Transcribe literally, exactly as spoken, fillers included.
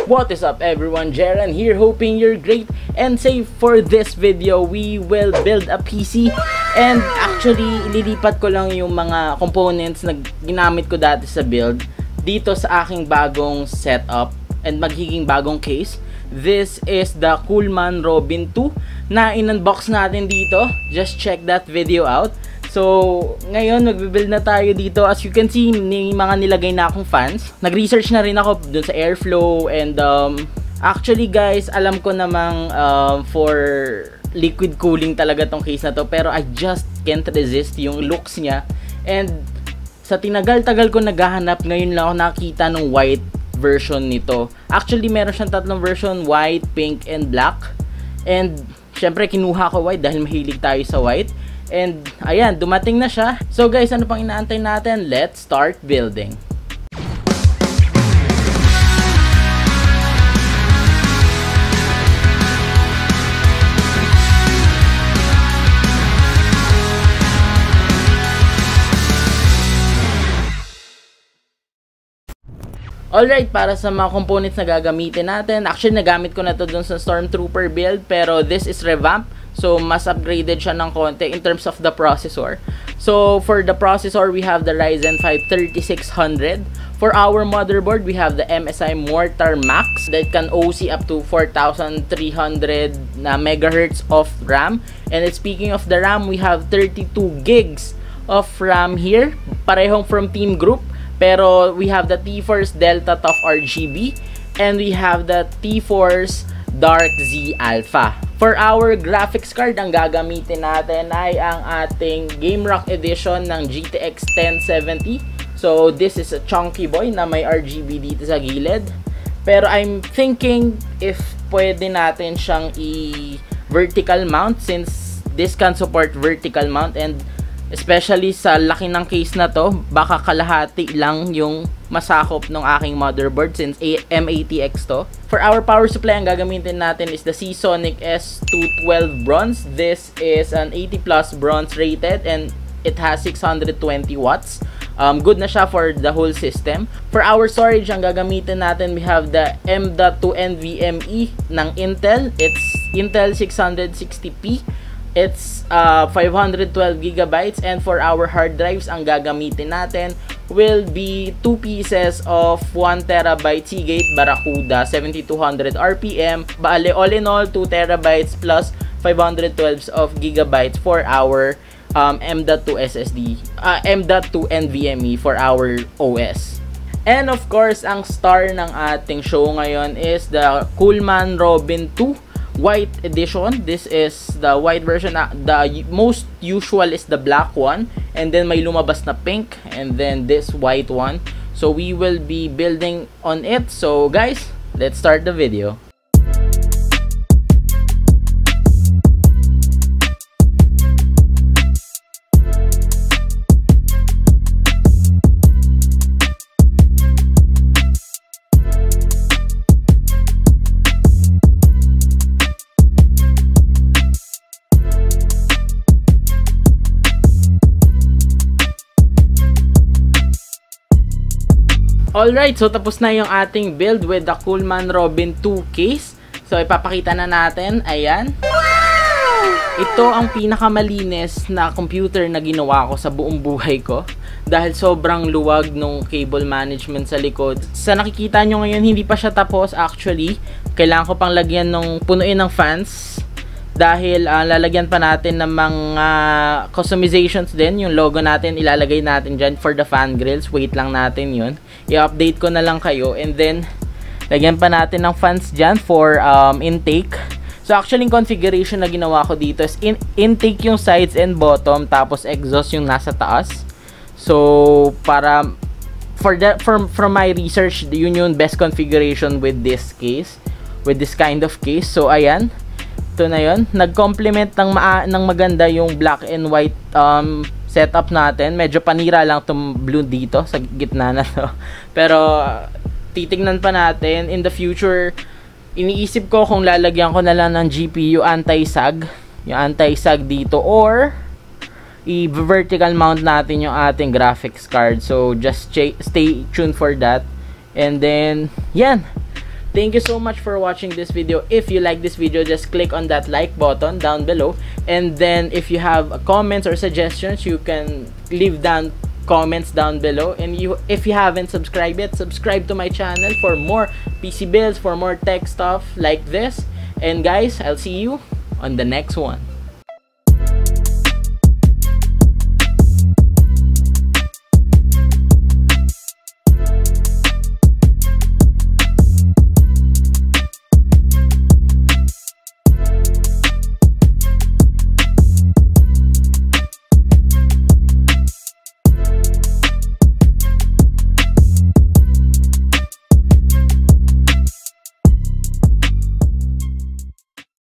What is up everyone, Jeran here, hoping you're great and safe. For this video, we will build a P C and actually ililipat ko lang yung mga components na ginamit ko dati sa build dito sa aking bagong setup and magiging bagong case. This is the Coolman Robin two na in-unbox natin dito. Just check that video out. So, ngayon magbe-build na tayo dito. As you can see, may mga nilagay na akong fans. Nag-research na rin ako dun sa airflow and um, actually guys, alam ko namang um, for liquid cooling talaga tong case na to, pero I just can't resist yung looks niya. And sa tinagal-tagal ko naghahanap, ngayon lang ako nakita ng white version nito. Actually, meron siyang tatlong version, white, pink, and black. And syempre kinuha ko white dahil mahilig tayo sa white. And ayan, dumating na siya. So guys, ano pang inaantay natin? Let's start building. Alright, para sa mga components na gagamitin natin, actually nagamit ko na to dun sa Stormtrooper build, pero this is revamp. So, mas upgraded siya ng konti in terms of the processor. So, for the processor, we have the Ryzen five thirty-six hundred. For our motherboard, we have the M S I Mortar Max that can O C up to four thousand three hundred na megahertz of RAM. And speaking of the RAM, we have thirty-two gigs of RAM here. Parehong from Team Group. Pero we have the T-Force Delta Tough R G B. And we have the T-Force Dark Z Alpha. For our graphics card, ang gagamitin natin ay ang ating GameRock edition ng G T X ten seventy. So, this is a chunky boy na may R G B dito sa gilid. Pero I'm thinking if pwede natin siyang i-vertical mount since this can support vertical mount, and especially sa laki ng case na to, baka kalahati lang yung masakop ng aking motherboard since M A T X to. For our power supply, ang gagamitin natin is the Seasonic S two twelve bronze. This is an eighty plus bronze rated and it has six hundred twenty watts. Um, good na siya for the whole system. For our storage, ang gagamitin natin, we have the M dot two NVMe ng Intel. It's Intel six sixty p. It's uh, five hundred twelve gigabytes, and for our hard drives, ang gagamitin natin will be two pieces of one terabyte Seagate Barracuda seventy-two hundred R P M. Bale, all in all, two terabytes plus five hundred twelve of gigabytes for our um, M dot two S S D, uh, M dot two NVMe for our O S. And of course, ang star ng ating show ngayon is the Coolman Robin two white edition. This is the white version. The most usual is the black one, and then may lumabas na pink, and then this white one. So we will be building on it. So guys, let's start the video. Alright, so tapos na yung ating build with the Coolman Robin two case. So ipapakita na natin, ayan. Ito ang pinakamalinis na computer na ginawa ko sa buong buhay ko dahil sobrang luwag nung cable management sa likod. Sa nakikita nyo ngayon, hindi pa siya tapos actually. Kailangan ko pang lagyan ng punuin ng fans dahil uh, lalagyan pa natin ng mga customizations din. Yung logo natin ilalagay natin dyan for the fan grills. Wait lang natin yun, i-update ko na lang kayo. And then lagyan pa natin ng fans dyan for um, intake. So actually yung configuration na ginawa ko dito is in intake yung sides and bottom, tapos exhaust yung nasa taas. So para for that, from, from my research, yun yung best configuration with this case, with this kind of case. So ayan, ito na yun. Nag-complement ng, ma ng maganda yung black and white um, setup natin. Medyo panira lang itong blue dito sa gitna na to. Pero titignan pa natin in the future. Iniisip ko kung lalagyan ko na lang ng G P U anti-sag, yung anti-sag dito, or i-vertical mount natin yung ating graphics card. So just stay tuned for that. And then yan, Thank you so much for watching this video. If you like this video, just click on that like button down below. And then if you have comments or suggestions, you can leave down comments down below. And you, if you haven't subscribed yet, subscribe to my channel for more P C builds, for more tech stuff like this. And guys, I'll see you on the next one.